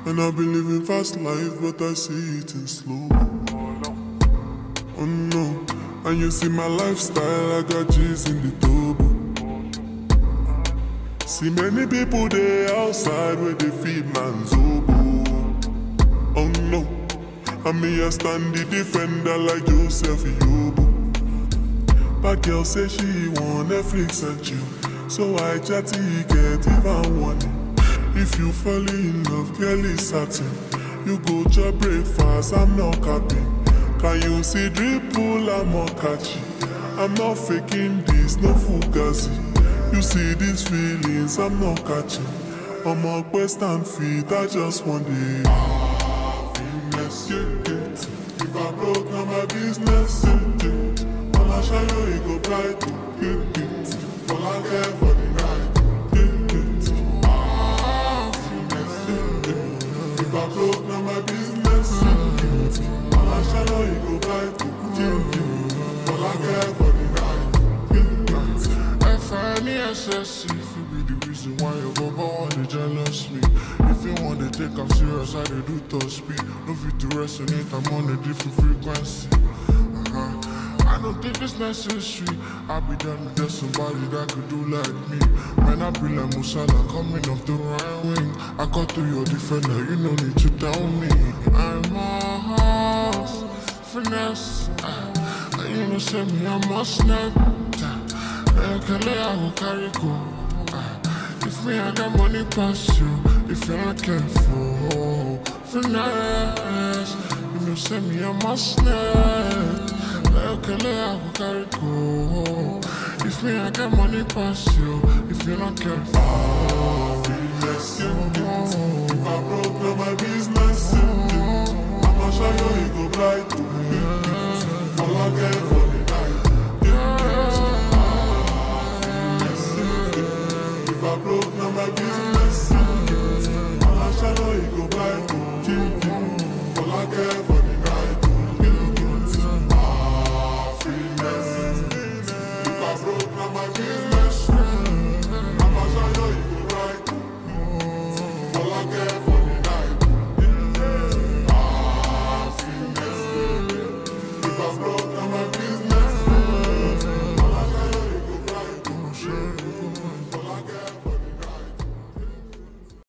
And I've been living fast life, but I see it in slow. Oh no, and you see my lifestyle, I got G's in the turbo. See many people there outside where they feed man's oboe. Oh no, and me I stand the defender like Joseph Yobo. But girl say she want Netflix and chill, so I chatty get even warning. If you fall in love, girl is certain. You go to breakfast, I'm not capping. Can you see dripple, I'm not catchy. I'm not faking this, no fugazi. You see these feelings, I'm not catching. I'm on quest and feet, I just want it. Happiness, yeah. If I broke, now my business, yeah. All I shall know, it go bright, yeah. All I care for the night, if I broke, now my business. All I shall know, it go bright. All I care for the night. F-I-N-E-S-S-E, if you be the reason why your baba wanna jealous me. If you want to take I'm serious, I do top speed. No fit to resonate, I'm on a different frequency. I don't think it's necessary. I'll be done with just somebody that could do like me. Man, I be like Musala coming off the right wing. I got to your defender, you no need to tell me. I'm a horse, finesse. You know, say me, I'm a snap. I will carry go. If me, I got money past you. If you're not careful, finesse. You know, say me, I'm a snap. I will carry go. If me, I got money past you. If you're not careful, finesse. If I broke